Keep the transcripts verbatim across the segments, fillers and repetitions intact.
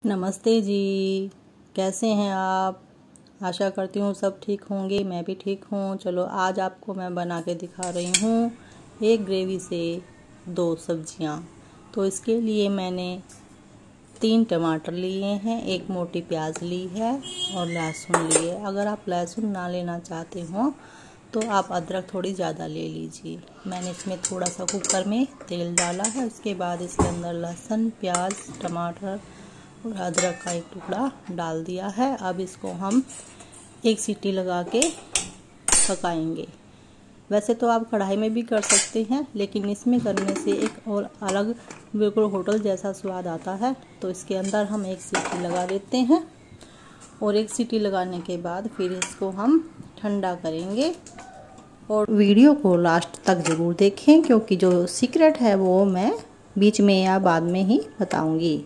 नमस्ते जी, कैसे हैं आप। आशा करती हूँ सब ठीक होंगे। मैं भी ठीक हूँ। चलो आज आपको मैं बना के दिखा रही हूँ एक ग्रेवी से दो सब्जियाँ। तो इसके लिए मैंने तीन टमाटर लिए हैं, एक मोटी प्याज ली है और लहसुन लिए। अगर आप लहसुन ना लेना चाहते हो तो आप अदरक थोड़ी ज़्यादा ले लीजिए। मैंने इसमें थोड़ा सा कुकर में तेल डाला है। उसके बाद इसके अंदर लहसुन, प्याज, टमाटर और अदरक का एक टुकड़ा डाल दिया है। अब इसको हम एक सीटी लगा के पकाएंगे। वैसे तो आप कढ़ाई में भी कर सकते हैं, लेकिन इसमें करने से एक और अलग बिल्कुल होटल जैसा स्वाद आता है। तो इसके अंदर हम एक सीटी लगा देते हैं और एक सीटी लगाने के बाद फिर इसको हम ठंडा करेंगे। और वीडियो को लास्ट तक ज़रूर देखें, क्योंकि जो सीक्रेट है वो मैं बीच में या बाद में ही बताऊंगी।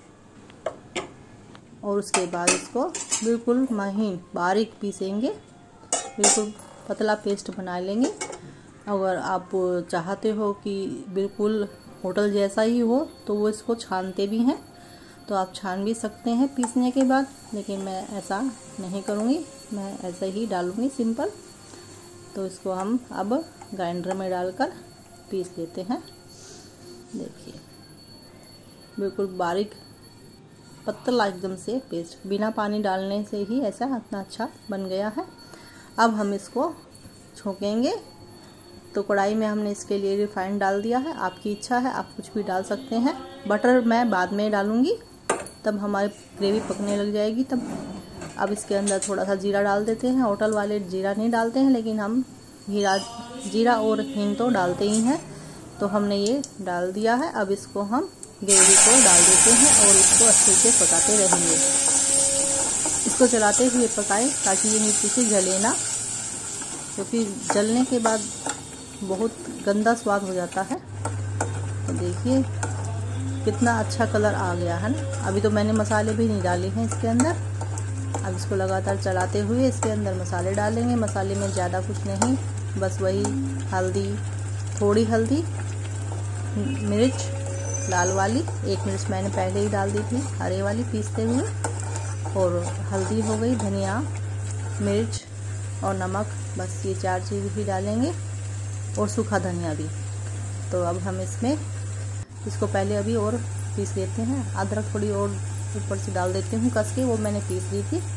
और उसके बाद इसको बिल्कुल महीन बारीक पीसेंगे, बिल्कुल पतला पेस्ट बना लेंगे। अगर आप चाहते हो कि बिल्कुल होटल जैसा ही हो तो वो इसको छानते भी हैं, तो आप छान भी सकते हैं पीसने के बाद, लेकिन मैं ऐसा नहीं करूँगी, मैं ऐसे ही डालूँगी सिंपल। तो इसको हम अब ग्राइंडर में डालकर पीस लेते हैं। देखिए बिल्कुल बारीक पतला एकदम से पेस्ट, बिना पानी डालने से ही ऐसा इतना अच्छा बन गया है। अब हम इसको छोंकेंगे। तो कढ़ाई में हमने इसके लिए रिफाइंड डाल दिया है। आपकी इच्छा है, आप कुछ भी डाल सकते हैं। बटर मैं बाद में डालूंगी, तब हमारी ग्रेवी पकने लग जाएगी तब। अब इसके अंदर थोड़ा सा जीरा डाल देते हैं। होटल वाले जीरा नहीं डालते हैं, लेकिन हम जीरा जीरा और हींग तो डालते ही हैं। तो हमने ये डाल दिया है। अब इसको हम ग्रेवी को डाल देते हैं और इसको अच्छे से पकाते रहेंगे। इसको चलाते हुए पकाएं ताकि ये नीचे से जले ना, क्योंकि जलने के बाद बहुत गंदा स्वाद हो जाता है। तो देखिए कितना अच्छा कलर आ गया है ना। अभी तो मैंने मसाले भी नहीं डाले हैं इसके अंदर। अब इसको लगातार चलाते हुए इसके अंदर मसाले डालेंगे। मसाले में ज़्यादा कुछ नहीं, बस वही हल्दी, थोड़ी हल्दी, मिर्च लाल वाली, एक मिर्च मैंने पहले ही डाल दी थी हरे वाली पीसते हुए, और हल्दी हो गई, धनिया, मिर्च और नमक, बस ये चार चीज़ ही डालेंगे, और सूखा धनिया भी। तो अब हम इसमें इसको पहले अभी और पीस लेते हैं। अदरक थोड़ी और ऊपर से डाल देती हूँ कस के, वो मैंने पीस ली थी।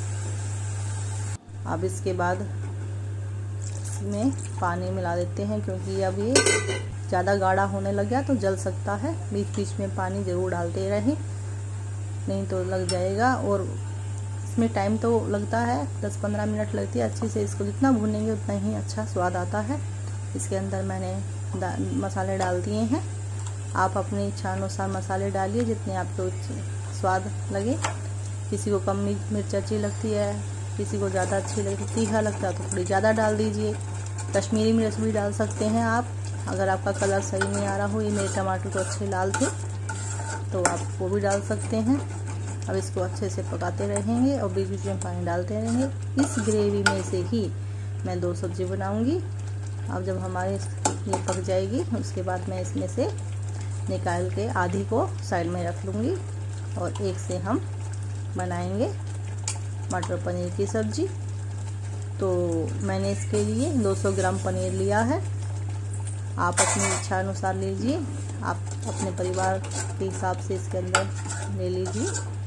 अब इसके बाद इसमें पानी मिला देते हैं, क्योंकि अब ये ज़्यादा गाढ़ा होने लग गया तो जल सकता है। बीच बीच में पानी ज़रूर डालते रहें, नहीं तो लग जाएगा। और इसमें टाइम तो लगता है, दस पंद्रह मिनट लगती है। अच्छे से इसको जितना भूनेंगे उतना ही अच्छा स्वाद आता है। इसके अंदर मैंने मसाले डाल दिए हैं। आप अपनी इच्छा अनुसार मसाले डालिए जितने आपको स्वाद लगे। किसी को कम मिर्च अच्छी लगती है, किसी को ज़्यादा अच्छी लगती है, तीखा लगता है तो थोड़ी ज़्यादा डाल दीजिए। कश्मीरी मिर्च भी डाल सकते हैं आप, अगर आपका कलर सही नहीं आ रहा हो। ये मेरे टमाटर तो अच्छे लाल थे तो आप वो भी डाल सकते हैं। अब इसको अच्छे से पकाते रहेंगे और बीच बीच में पानी डालते रहेंगे। इस ग्रेवी में से ही मैं दो सब्जी बनाऊंगी। अब जब हमारे ये पक जाएगी उसके बाद मैं इसमें से निकाल के आधी को साइड में रख लूँगी, और एक से हम बनाएंगे मटर पनीर की सब्ज़ी। तो मैंने इसके लिए दो सौ ग्राम पनीर लिया है। आप अपनी इच्छा अनुसार लीजिए, आप अपने परिवार के हिसाब से इसके अंदर ले लीजिए।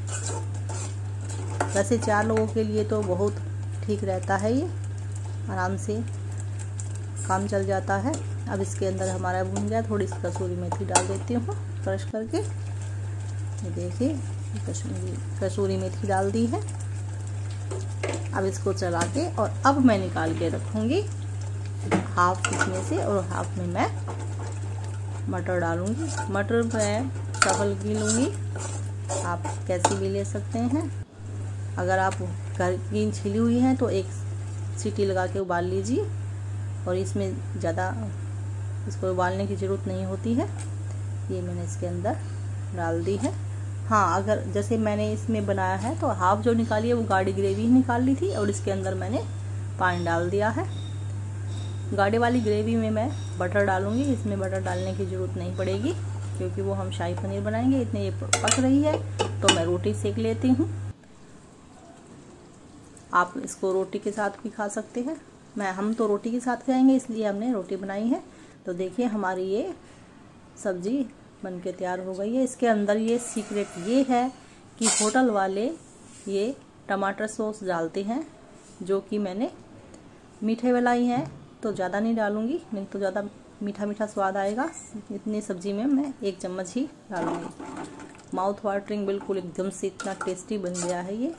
वैसे चार लोगों के लिए तो बहुत ठीक रहता है, ये आराम से काम चल जाता है। अब इसके अंदर हमारा भून गया, थोड़ी सी कसूरी मेथी डाल देती हूँ क्रश करके। ये देखिए कसूरी कसूरी मेथी डाल दी है। अब इसको चला के, और अब मैं निकाल के रखूँगी हाफ इसमें से, और हाफ में मैं मटर डालूंगी। मटर मैं चावल की लूँगी, आप कैसी भी ले सकते हैं। अगर आप घर की छिली हुई हैं तो एक सीटी लगा के उबाल लीजिए, और इसमें ज़्यादा इसको उबालने की ज़रूरत नहीं होती है। ये मैंने इसके अंदर डाल दी है। हाँ, अगर जैसे मैंने इसमें बनाया है तो हाफ जो निकाली है वो गाढ़ी ग्रेवी निकाल ली थी, और इसके अंदर मैंने पानी डाल दिया है। गाढ़े वाली ग्रेवी में मैं बटर डालूंगी, इसमें बटर डालने की ज़रूरत नहीं पड़ेगी। क्योंकि वो हम शाही पनीर बनाएंगे। इतने ये पक रही है तो मैं रोटी सेक लेती हूँ। आप इसको रोटी के साथ भी खा सकते हैं। मैं हम तो रोटी के साथ खाएंगे इसलिए हमने रोटी बनाई है। तो देखिए हमारी ये सब्जी बन के तैयार हो गई है। इसके अंदर ये सीक्रेट ये है कि होटल वाले ये टमाटर सॉस डालते हैं, जो कि मैंने मीठे वालाई है तो ज़्यादा नहीं डालूँगी, नहीं तो ज़्यादा मीठा मीठा स्वाद आएगा। इतनी सब्जी में मैं एक चम्मच ही डालूँगी। माउथ वाटरिंग बिल्कुल एकदम से इतना टेस्टी बन गया है ये।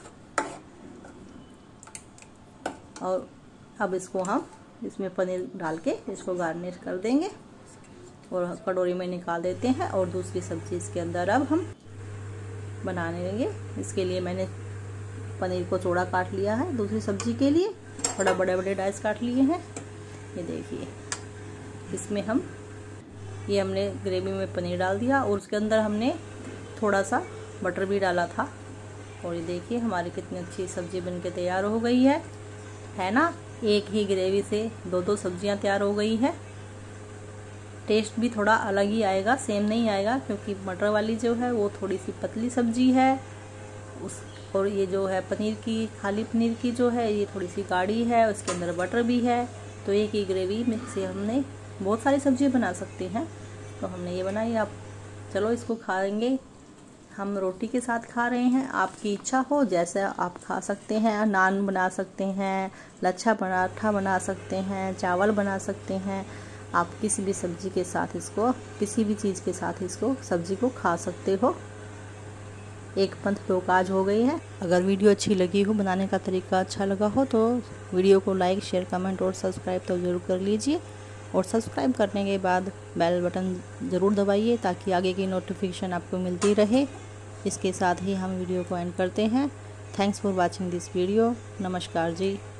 और अब इसको हम इसमें पनीर डाल के इसको गार्निश कर देंगे और कटोरी में निकाल देते हैं। और दूसरी सब्जी इसके अंदर अब हम बनाने लेंगे। इसके लिए मैंने पनीर को चौड़ा काट लिया है। दूसरी सब्जी के लिए थोड़ा बड़े बड़े डाइस काट लिए हैं। ये देखिए इसमें हम ये हमने ग्रेवी में पनीर डाल दिया और उसके अंदर हमने थोड़ा सा बटर भी डाला था। और ये देखिए हमारी कितनी अच्छी सब्जी बनके तैयार हो गई है है ना। एक ही ग्रेवी से दो दो सब्जियां तैयार हो गई है। टेस्ट भी थोड़ा अलग ही आएगा, सेम नहीं आएगा, क्योंकि मटर वाली जो है वो थोड़ी सी पतली सब्जी है उस और ये जो है पनीर की खाली पनीर की जो है ये थोड़ी सी गाढ़ी है। उसके अंदर बटर भी है। तो एक ही ग्रेवी में से हमने बहुत सारी सब्जी बना सकते हैं। तो हमने ये बनाई। आप चलो इसको खाएंगे। हम रोटी के साथ खा रहे हैं, आपकी इच्छा हो जैसे आप खा सकते हैं। नान बना सकते हैं, लच्छा पराठा बना सकते हैं, चावल बना सकते हैं। आप किसी भी सब्जी के साथ इसको किसी भी चीज़ के साथ इसको सब्जी को खा सकते हो। एक पंथ दो काज हो गई है। अगर वीडियो अच्छी लगी हो, बनाने का तरीका अच्छा लगा हो तो वीडियो को लाइक शेयर कमेंट और सब्सक्राइब तो ज़रूर कर लीजिए। और सब्सक्राइब करने के बाद बेल बटन ज़रूर दबाइए ताकि आगे की नोटिफिकेशन आपको मिलती रहे। इसके साथ ही हम वीडियो को एंड करते हैं। Thanks for watching this video. नमस्कार जी।